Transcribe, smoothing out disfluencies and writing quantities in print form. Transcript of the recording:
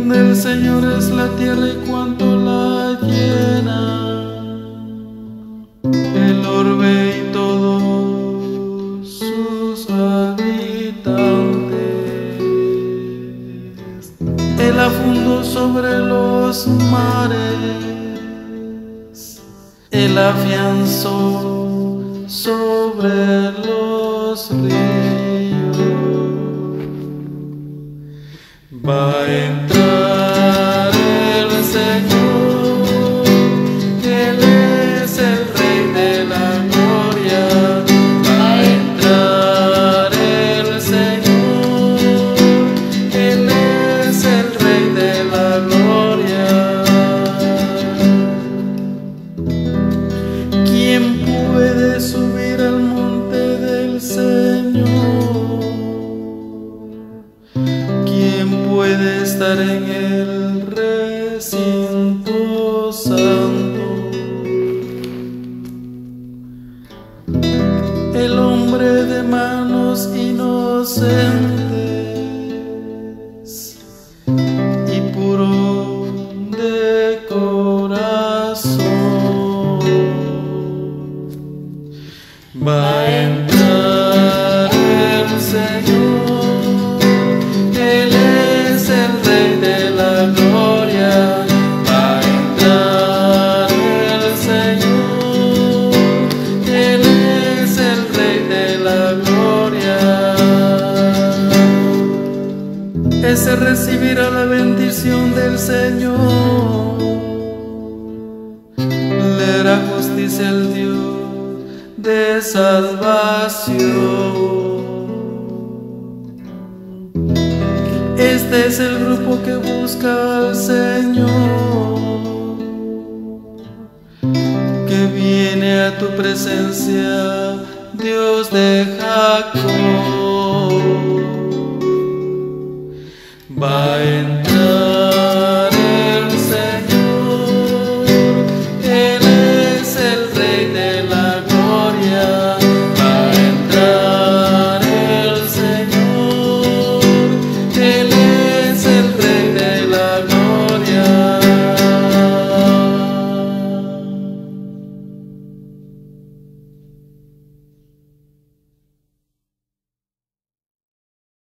Del Señor es la tierra y cuanto la llena, el orbe y todos sus habitantes. Él afundó sobre los mares, Él afianzó sobre los ríos. Va a entrar el Señor, Él es el Rey de la gloria. Va a entrar el Señor, Él es el Rey de la gloria. ¿Quién puede subir al monte del Señor? Puede estar en el recinto santo. El hombre de manos inocentes y puro de corazón. Va a entrar el Señor, Él es el Rey de la gloria. Va a entrar el Señor, Él es el Rey de la gloria. Ese recibirá la bendición del Señor, le hará justicia el Dios de salvación. Este es el grupo que busca al Señor, que viene a tu presencia, Dios de Jacob. Va a entrar el Señor, Él es el Rey de la